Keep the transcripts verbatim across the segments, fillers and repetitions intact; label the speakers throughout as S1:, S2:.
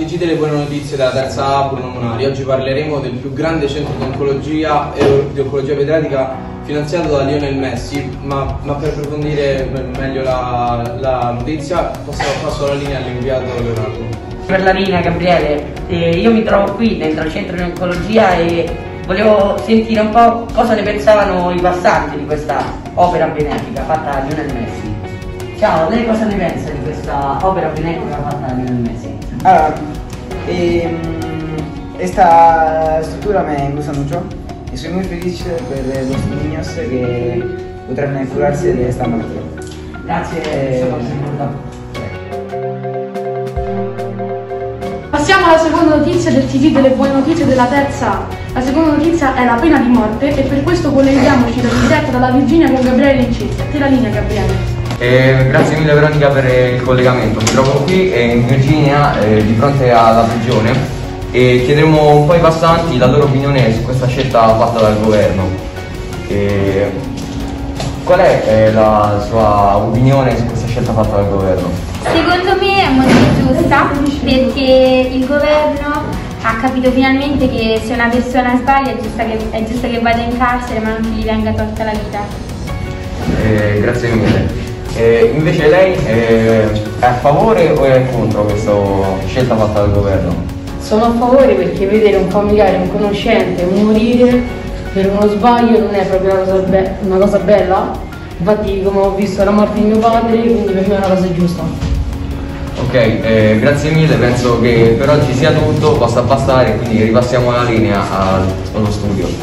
S1: G delle buone notizie della terza A Bruno Munari. Oggi parleremo del più grande centro di oncologia e di oncologia pediatrica finanziato da Lionel Messi, ma, ma per approfondire meglio la, la notizia passo, passo la linea all'inviato Leonardo.
S2: Per la linea Gabriele, eh, io mi trovo qui dentro il centro di oncologia e volevo sentire un po' cosa ne pensavano i passanti di questa opera benefica fatta da Lionel Messi. Ciao, lei cosa ne pensa di questa opera benefica fatta da Lionel Messi?
S3: Allora, eh, esta estructura me gusta mucho y soy muy feliz per los niños que potranno curarse de esta malattia.
S2: Grazie,
S3: Eh,
S4: Passiamo alla seconda notizia del T G delle buone notizie della terza A. La seconda notizia è la pena di morte e per questo colleghiamoci in diretta dalla Virginia con Gabriele Lincese. Te la linea, Gabriele.
S5: Eh, grazie mille Veronica per il collegamento. Mi trovo qui eh, in Virginia eh, di fronte alla prigione e chiederemo un po' ai passanti la loro opinione su questa scelta fatta dal governo. Eh, qual è eh, la sua opinione su questa scelta fatta dal governo?
S6: Secondo me è molto giusta perché il governo ha capito finalmente che se una persona sbaglia è giusto che, è giusto che vada in carcere ma non che gli venga tolta la vita.
S5: Eh, grazie mille. Eh, invece lei eh, è a favore o è contro questa scelta fatta dal governo?
S7: Sono a favore perché vedere un familiare, un conoscente morire per uno sbaglio non è proprio una cosa, be una cosa bella. Infatti, come ho visto la morte di mio padre, quindi per me è una cosa giusta.
S5: Ok, eh, grazie mille, penso che per oggi sia tutto, possa bastare, quindi ripassiamo la linea al, allo studio.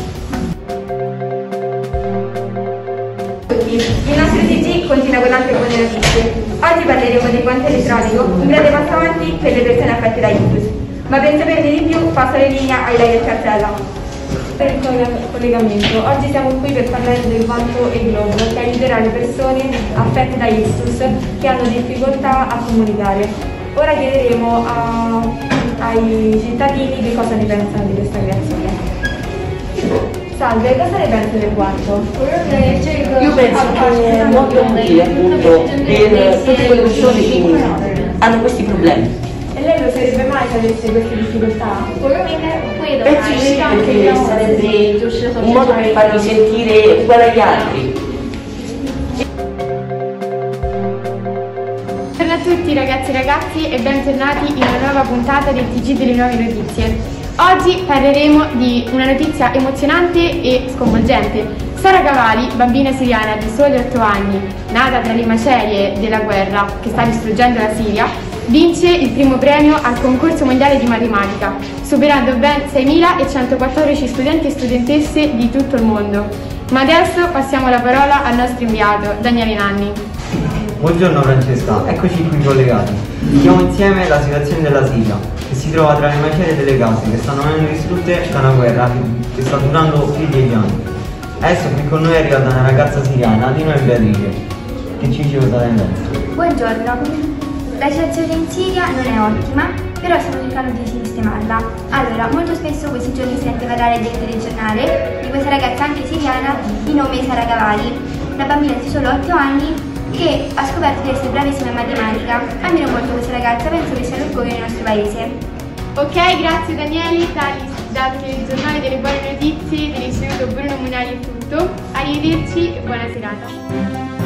S6: Il nostro T G continua con altre buone notizie. Oggi parleremo del guante elettronico, un grande passo avanti per le persone affette da ictus. Ma per saperne di più passo la linea ai Lei del Cartella. Per il collegamento, oggi siamo qui per parlare del vanto e globo che aiuterà le persone affette da ictus che hanno difficoltà a comunicare. Ora chiederemo a, ai cittadini che cosa ne pensano di questa creazione. Salve, cosa ne pensa del guanto?
S2: Io penso che è molto utile appunto per tutte quelle persone che hanno questi problemi.
S6: E lei lo sarebbe mai se avesse queste difficoltà?
S2: Penso sì, perché sarebbe un modo per farli sentire uguali agli altri.
S4: Buongiorno a tutti ragazzi e ragazzi e bentornati in una nuova puntata del T G delle nuove notizie. Oggi parleremo di una notizia emozionante e sconvolgente. Sara Cavalli, bambina siriana di soli otto anni, nata tra le macerie della guerra che sta distruggendo la Siria, vince il primo premio al concorso mondiale di matematica, superando ben seimilacentoquattordici studenti e studentesse di tutto il mondo. Ma adesso passiamo la parola al nostro inviato, Daniele Nanni.
S8: Buongiorno Francesca, eccoci qui collegati. Vediamo insieme la situazione della Siria, che si trova tra le macerie delle case che stanno venendo distrutte da una guerra che sta durando più di dieci anni. Adesso qui con noi è arrivata una ragazza siriana di nome Beatrice, che ci dice cosa ne pensa.
S6: Buongiorno. La situazione in Siria non è ottima, però stiamo cercando di sistemarla. Allora, molto spesso questi giorni si sente parlare del telegiornale di questa ragazza anche siriana di nome Sara Cavalli, una bambina di solo otto anni che ha scoperto di essere bravissima in matematica. Ammiro molto questa ragazza, penso che sia l'orgoglio del nostro paese.
S4: Ok, grazie Daniele, dal giornale delle buone notizie dell'Istituto Bruno Munari è tutto. Arrivederci e buona serata.